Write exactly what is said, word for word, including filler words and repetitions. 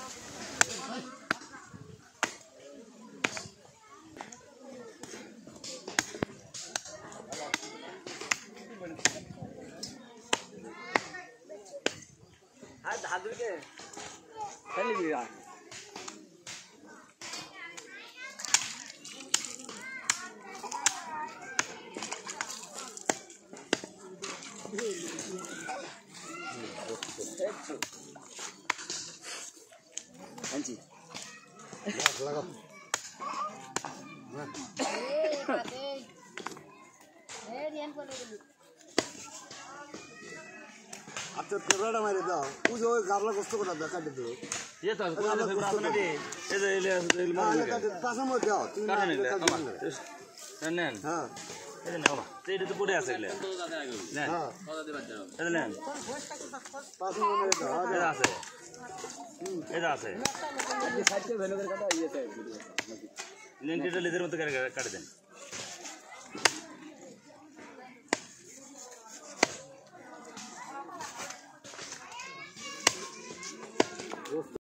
हाथ धुल के चल लिया अंजी लगा ए बाते ए रियन को ले अच्छा केवड़ा मारे दाओ वो जो गाबला कष्ट को दादा काट दो ये तो कोई फिर आपने दे ये ले ले मार काट पास में दाओ तीन काट नहीं ले नेन हां ये ने बाबा ते तो पड़े আছে এগুলা নেন हां এটা নেন पास में मेरे दाओ এটা আছে এটা আছে साइड से ভ্যালু করে কাটা ইয়ে সাইড নেন এটা লেজের মতো করে কাট দেন